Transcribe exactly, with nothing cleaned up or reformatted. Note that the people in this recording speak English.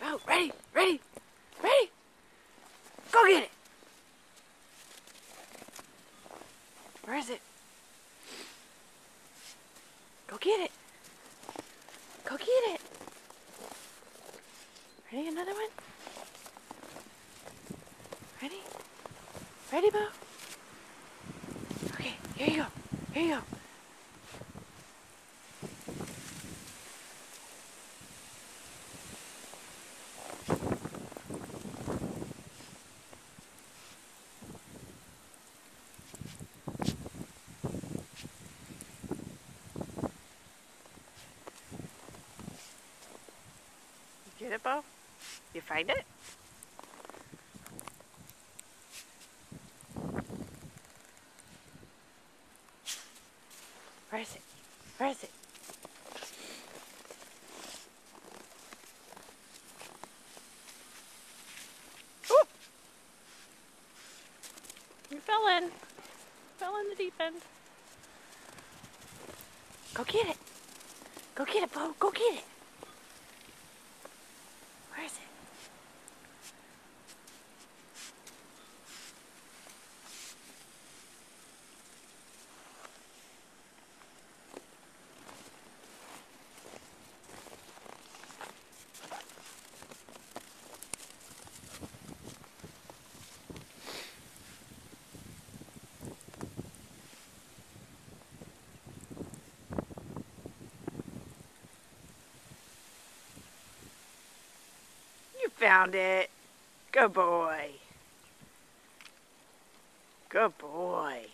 Oh, ready, ready, ready. Go get it. Where is it? Go get it. Go get it. Ready, another one? Ready? Ready, Bo? Okay, here you go. Here you go. You get it, Bo? You find it? Where is it? Where is it? Ooh! You fell in. Fell in the deep end. Go get it. Go get it, Bo. Go get it. Where is it? You found it. Good boy. Good boy.